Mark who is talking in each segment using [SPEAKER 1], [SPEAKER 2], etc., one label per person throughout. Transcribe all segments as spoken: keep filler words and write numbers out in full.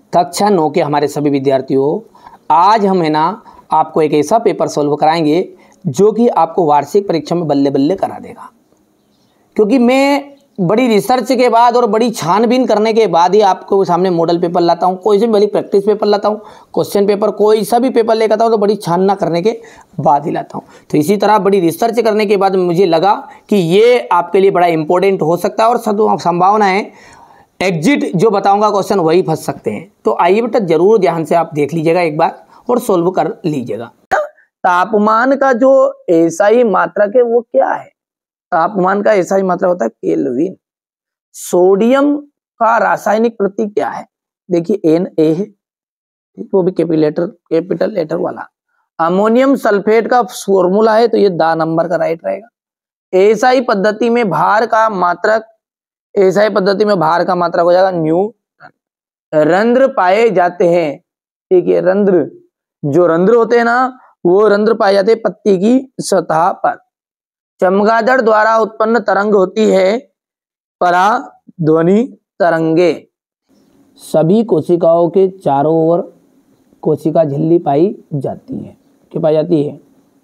[SPEAKER 1] कक्षा नौ के हमारे सभी विद्यार्थियों, आज हम है ना आपको एक ऐसा पेपर सॉल्व कराएंगे जो कि आपको वार्षिक परीक्षा में बल्ले बल्ले करा देगा। क्योंकि मैं बड़ी रिसर्च के बाद और बड़ी छानबीन करने के बाद ही आपको सामने मॉडल पेपर लाता हूँ, कोई से भी बड़ी प्रैक्टिस पेपर लाता हूँ, क्वेश्चन पेपर कोई सा भी पेपर लेकर आता हूँ तो बड़ी छानना करने के बाद ही लाता हूँ। तो इसी तरह बड़ी रिसर्च करने के बाद मुझे लगा कि ये आपके लिए बड़ा इंपॉर्टेंट हो सकता है और संभावना है एग्जिट जो बताऊंगा क्वेश्चन वही फंस सकते हैं। तो आइए बेटा जरूर ध्यान से आप देख लीजिएगा एक बार और सोल्व कर लीजिएगा। तापमान का जो एसआई मात्रक है वो क्या है? तापमान का एसआई मात्रक होता है केल्विन। सोडियम का रासायनिक प्रतीक क्या है? देखिए एन ए है, वो भी कैपिटल कैपिटल लेटर वाला। अमोनियम सल्फेट का फॉर्मूला है तो ये दा नंबर का राइट रहेगा। एसआई पद्धति में भार का मात्रक, एसआई पद्धति में भार का मात्रक हो जाएगा न्यूटन। रंध्र पाए जाते हैं, ठीक है, रंध्र जो रंध्र होते हैं ना वो रंध्र पाए जाते हैं पत्ती की सतह पर। चमगादड़ द्वारा उत्पन्न तरंग होती है पराध्वनि तरंगे। सभी कोशिकाओं के चारों ओर कोशिका झिल्ली पाई जाती है। क्या पाई जाती है?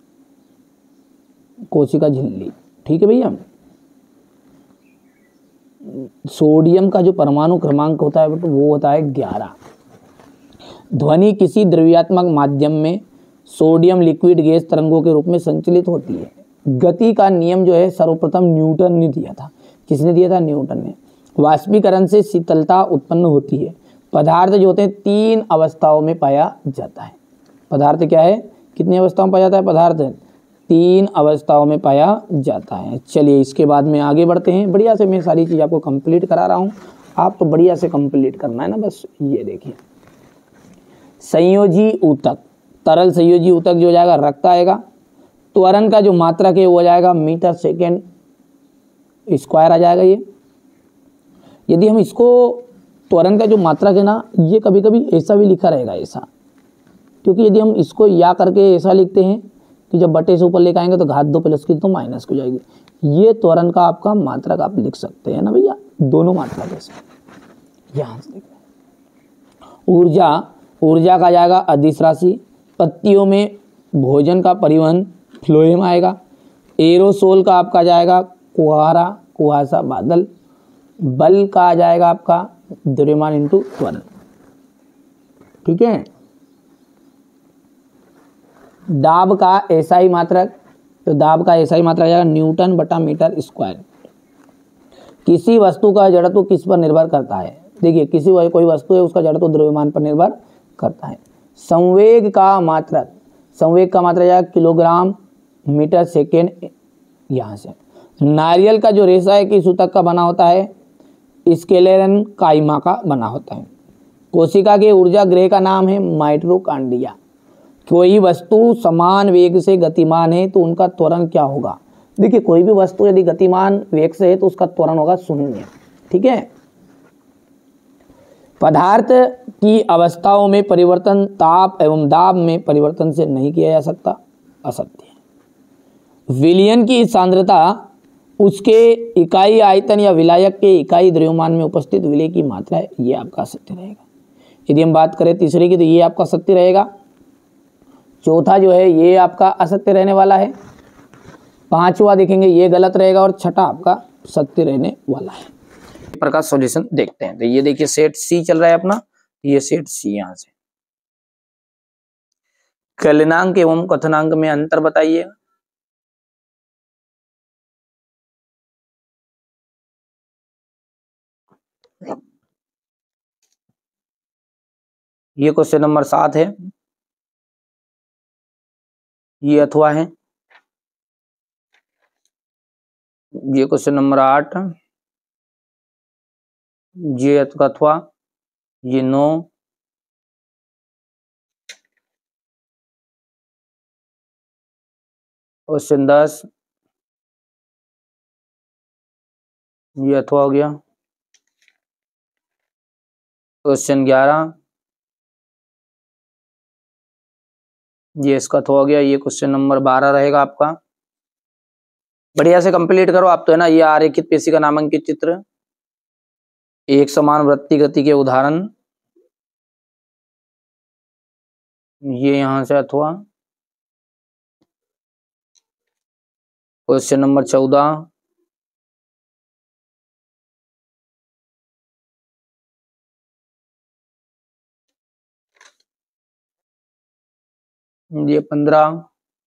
[SPEAKER 1] कोशिका झिल्ली, ठीक है भैया। सोडियम का जो परमाणु क्रमांक होता है वो होता है ग्यारह। ध्वनि किसी द्रव्यात्मक माध्यम में सोडियम लिक्विड गैस तरंगों के रूप में संचलित होती है। गति का नियम जो है सर्वप्रथम न्यूटन ने दिया था। किसने दिया था? न्यूटन ने। वाष्पीकरण से शीतलता उत्पन्न होती है। पदार्थ जो होते हैं तीन अवस्थाओं में पाया जाता है। पदार्थ क्या है? कितनी अवस्थाओं में पाया जाता है पदार्थ? तीन अवस्थाओं में पाया जाता है। चलिए इसके बाद में आगे बढ़ते हैं। बढ़िया से मैं सारी चीज़ आपको कंप्लीट करा रहा हूँ, आप तो बढ़िया से कंप्लीट करना है ना। बस ये देखिए, संयोजी ऊतक, तरल संयोजी ऊतक जो हो जाएगा रक्त आएगा। त्वरण का जो मात्रक है वो हो जाएगा मीटर सेकेंड स्क्वायर आ जाएगा। ये यदि हम इसको त्वरण का जो मात्रक है ना, ये कभी कभी ऐसा भी लिखा रहेगा ऐसा, क्योंकि यदि हम इसको या करके ऐसा लिखते हैं कि जब बटे से ऊपर लेकर आएंगे तो घात दो प्लस की तो माइनस हो जाएगी। ये त्वरण का आपका मात्रक आप लिख सकते हैं ना भैया, दोनों मात्रक ऐसे यहाँ से। ऊर्जा, ऊर्जा का जाएगा अदिश राशि। पत्तियों में भोजन का परिवहन फ्लोएम आएगा। एरोसोल का आपका जाएगा कुहारा, कुहासा बादल। बल का आ जाएगा आपका द्रव्यमान इंटू त्वरण, ठीक है। दाब का एसआई मात्रक, तो दाब का एसआई मात्रक आ जाएगा न्यूटन बटा मीटर स्क्वायर। किसी वस्तु का जड़त्व किस पर निर्भर करता है? देखिए किसी कोई वस्तु है उसका जड़त्व द्रव्यमान पर निर्भर करता है। संवेग का मात्रक, संवेग का मात्रक जाएगा किलोग्राम मीटर सेकेंड यहाँ से। नारियल का जो रेशा है किस ऊतक का बना होता है? स्केलेरन काइमा का बना होता है। कोशिका के ऊर्जा गृह का नाम है माइटोकॉन्ड्रिया। कोई वस्तु समान वेग से गतिमान है तो उनका त्वरण क्या होगा? देखिए कोई भी वस्तु यदि गतिमान वेग से है तो उसका त्वरण होगा शून्य, ठीक है। पदार्थ की अवस्थाओं में परिवर्तन ताप एवं दाब में परिवर्तन से नहीं किया जा सकता, असत्य है। विलयन की सांद्रता उसके इकाई आयतन या विलायक के इकाई द्रव्यमान में उपस्थित विलय की मात्रा है, ये आपका सत्य रहेगा। यदि हम बात करें तीसरे की तो ये आपका सत्य रहेगा। चौथा जो है ये आपका असत्य रहने वाला है। पांचवा देखेंगे ये गलत रहेगा और छठा आपका सत्य रहने वाला है। पेपर का सॉल्यूशन देखते हैं। तो ये देखिए सेट सी चल रहा है अपना, ये सेट सी यहां से। कलनांक एवं कथनांक में अंतर बताइए। ये क्वेश्चन नंबर सात है, ये अथवा है। ये क्वेश्चन नंबर आठ, ये अथवा, ये नौ, क्वेश्चन दस, ये अथवा हो गया। क्वेश्चन ग्यारह, ये इसका अथवा हो गया। ये क्वेश्चन नंबर बारह रहेगा आपका। बढ़िया से कंप्लीट करो आप तो है ना। ये आरेखित पेशी का नामांकित चित्र, एक समान वृत्तीय गति के उदाहरण, ये यहां से अथवा। क्वेश्चन नंबर चौदह, ये पंद्रह,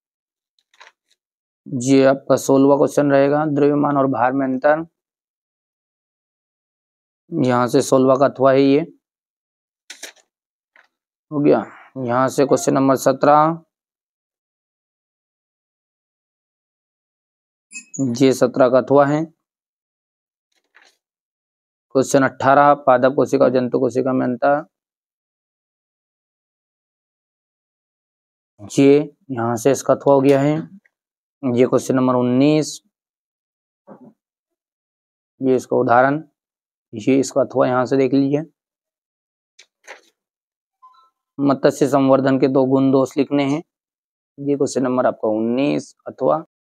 [SPEAKER 1] ये आपका सोलहवां क्वेश्चन रहेगा। द्रव्यमान और भार में अंतर, यहां से सोलहवां का अथवा है ये, हो गया। यहां से क्वेश्चन नंबर सत्रह, ये सत्रह का अथवा है। क्वेश्चन अठारह, पादप कोशिका और जंतु कोशिका में अंतर, ये यहां से इसका अथवा हो गया है। ये क्वेश्चन नंबर उन्नीस, ये इसका उदाहरण, ये इसका अथवा यहां से देख लीजिए। मत्स्य संवर्धन के दो गुण दोष लिखने हैं, ये क्वेश्चन नंबर आपका उन्नीस अथवा।